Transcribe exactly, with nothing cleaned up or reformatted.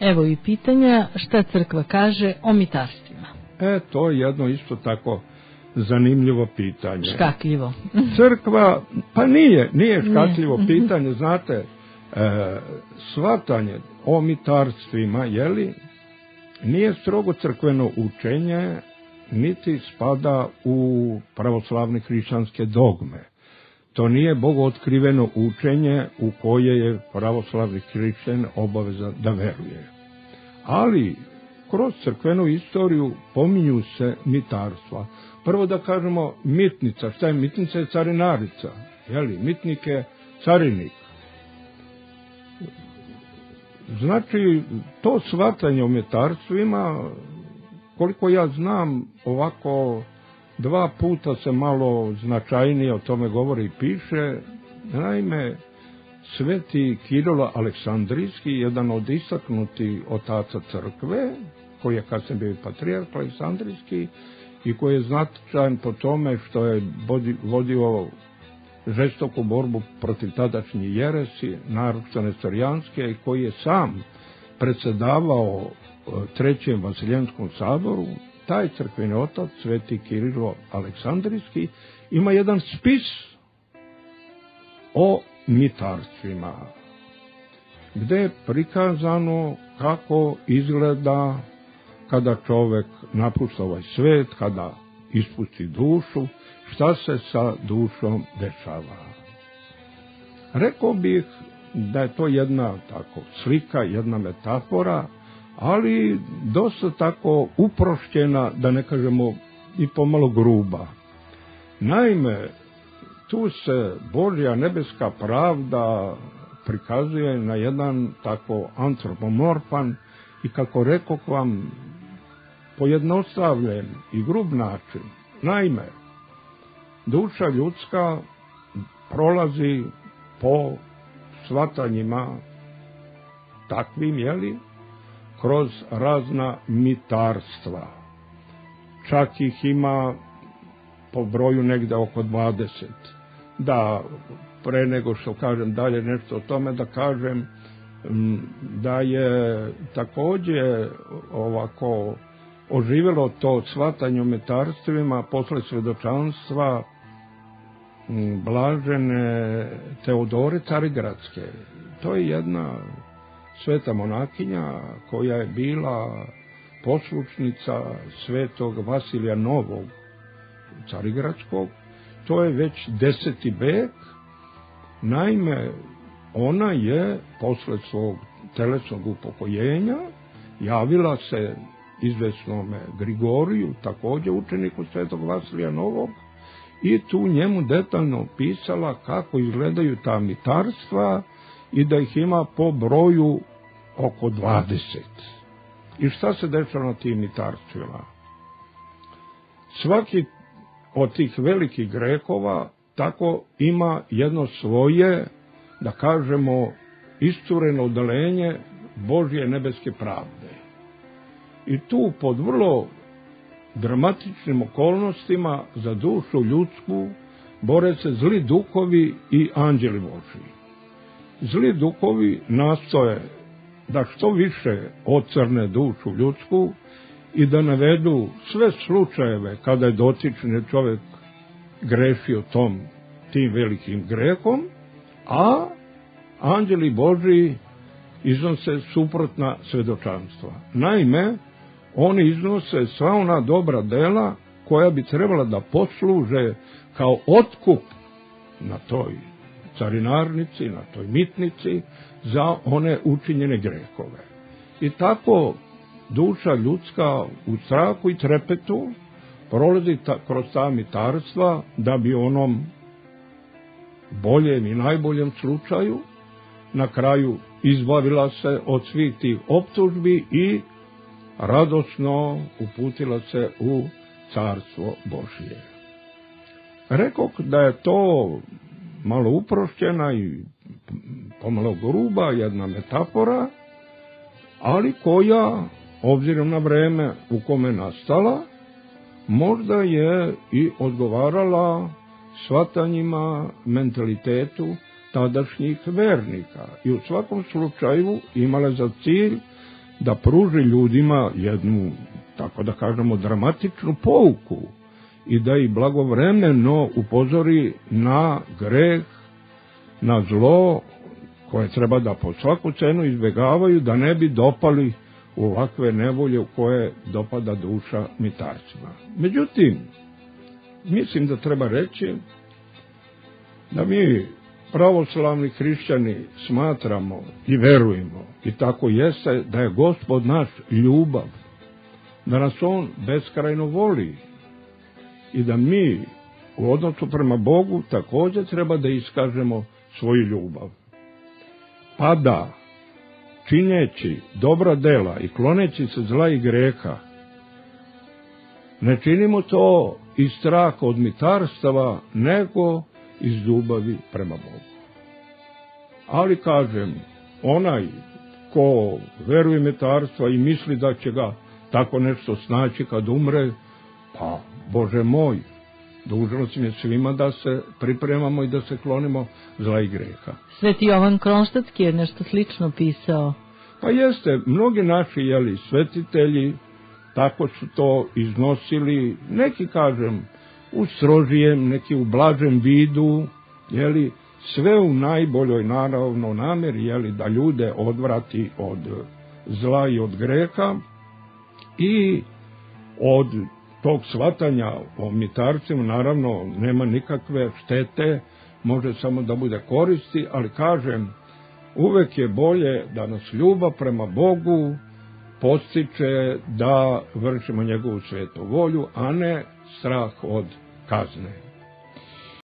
Evo i pitanja, šta crkva kaže o mitarstvima? E, to je jedno isto tako zanimljivo pitanje. Škakljivo. Crkva, pa nije, nije škakljivo nije. pitanje, znate, e, shvatanje o mitarstvima, jeli, nije strogo crkveno učenje, niti spada u pravoslavne hrišćanske dogme. To nije bogootkriveno učenje u koje je pravoslavni hrišćan obavezan da veruje. Ali kroz crkvenu istoriju pominju se mitarstva. Prvo da kažemo mitnica. Šta je mitnica? Je carinarica. Jeli? Mitnik je carinik. Znači, to shvatanje o mitarstvima, koliko ja znam, ovako dva puta se malo značajnije o tome govori i piše. Naime, sveti Kirilo Aleksandrijski, jedan od istaknutih otaca crkve, koji je kasnije bio patrijarh Aleksandrijski i koji je značajan po tome što je vodio žestoku borbu protiv tadašnje jeresi, naročito nestorijanske, i koji je sam predsjedavao Trećem Vasilijenskom saboru. Taj crkveni otac, sveti Kirilo Aleksandrijski, ima jedan spis o mitarstvima, gdje je prikazano kako izgleda kada čovjek napušta ovaj svet, kada ispusti dušu, šta se sa dušom dešava. Rekao bih da je to jedna tako slika, jedna metafora, ali dosta tako uprošćena, da ne kažemo i pomalo gruba. Naime, tu se Božja nebeska pravda prikazuje na jedan tako antropomorfan i, kako rekoh vam, pojednostavljen i grub način. Naime, duša ljudska prolazi po shvatanjima takvim, jeli, kroz razna mitarstva. Čak ih ima po broju negde oko dvadeset. Da, pre nego što kažem dalje nešto o tome, da kažem da je također ovako oživjelo to shvatanje o mitarstvima posle svedočanstva blažene Teodore Carigradske. To je jedna sveta monakinja koja je bila poslušnica svetog Vasilija Novog Carigradskog. To je već deseti vek. Naime, ona je posle svog telesnog upokojenja javila se izvesnome Grigoriju, također učeniku svetog Vasilija Novog, i tu njemu detaljno pisala kako izgledaju ta mitarstva i da ih ima po broju oko dvadeset. I šta se dešava na tim mitarstvima? Svaki od tih velikih grehova tako ima jedno svoje, da kažemo, istureno odelenje Božje nebeske pravde. I tu pod vrlo dramatičnim okolnostima za dušu ljudsku bore se zli duhovi i anđeli Božji. Zli duhovi nastoje da što više ocrne dušu ljudsku i da navedu sve slučajeve kada je dotični čovjek grešio tom, tim velikim grehom, a anđeli Božji iznose suprotna svedočanstva. Naime, oni iznose sva ona dobra dela koja bi trebala da posluže kao otkup na toj carinarnici, na toj mitnici za one učinjene grehove. I tako duša ljudska u strahu i trepetu prolazi ta, kroz ta mitarstva da bi onom boljem i najboljem slučaju na kraju izbavila se od svih tih optužbi i radosno uputila se u carstvo Božje. Rekoh da je to malo uprošćena i pomalo gruba jedna metafora, ali koja, obzirom na vreme u kome nastala, možda je i odgovarala shvatanjima, mentalitetu tadašnjih vernika i u svakom slučaju imala za cilj da pruži ljudima jednu, tako da kažemo, dramatičnu pouku i da ih blagovremeno upozori na greh, na zlo koje treba da po svaku cenu izbjegavaju, da ne bi dopali u ovakve nevolje u koje dopada duša mitarcima. Međutim, mislim da treba reći da mi pravoslavni hrišćani smatramo i verujemo, i tako jeste, da je Gospod naš ljubav, da nas on beskrajno voli i da mi u odnosu prema Bogu također treba da iskažemo svoju ljubav. Pa da, činjeći dobra dela i kloneći se zla i greha, ne činimo to iz straha od mitarstava, nego iz ljubavi prema Bogu. Ali kažem, onaj ko veruje mitarstva i misli da će ga tako nešto snaći kad umre, pa Bože moj, dužnost je svima da se pripremamo i da se klonimo zla i greha. Sveti Jovan Kronštatski je nešto slično pisao. Pa jeste, mnogi naši, jeli, svetitelji tako su to iznosili, neki, kažem, u strožijem, neki u blažem vidu, jeli, sve u najboljoj naravno namjeri, jeli, da ljude odvrati od zla i od greha i od tog shvatanja o mitarcima, naravno, nema nikakve štete, može samo da bude koristi, ali kažem, uvek je bolje da nas ljubav prema Bogu postiče da vršimo njegovu svetu volju, a ne strah od kazne.